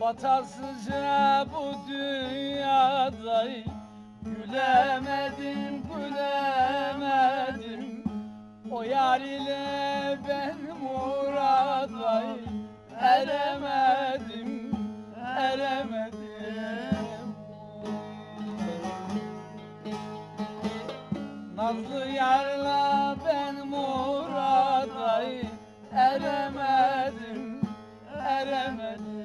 Vatansızca bu dünyada gülemedim, gülemedim. O yar ile ben murada eremedim, eremedim. Nazlı yarla ben murada eremedim, eremedim.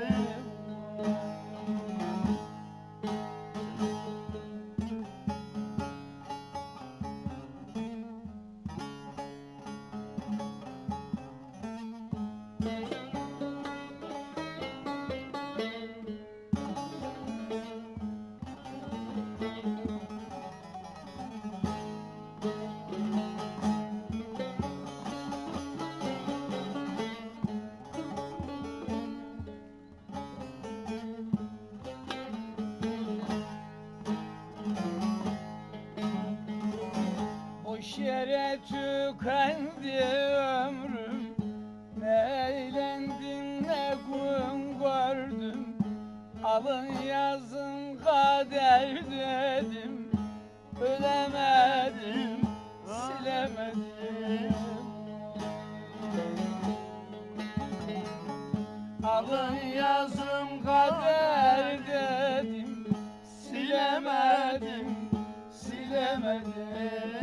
Boş yere tükendi ömrüm, ne eğlendim ne gün gördüm. Alın yazın kader dedim, ölemedim, silemedim. Alın yazım kader dedim, silemedim, silemedim.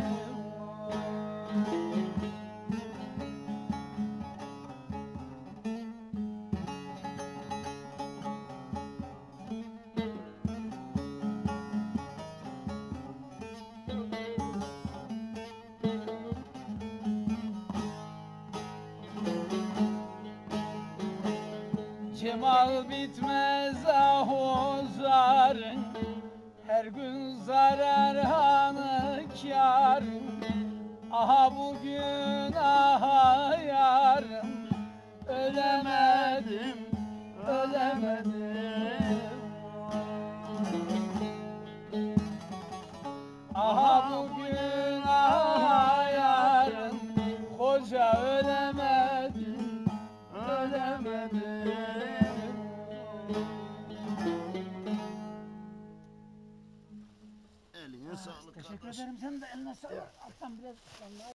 Cemal bitmez ahuzarın, her gün zarar hanı kârın. Aha bugün aha yarın, ölemedim, ölemedim. Aha bugün aha yarın, koca ölemedim, ölemedim. Eline sağlık. Teşekkür ederim, sen de eline sağlık. Alttan biraz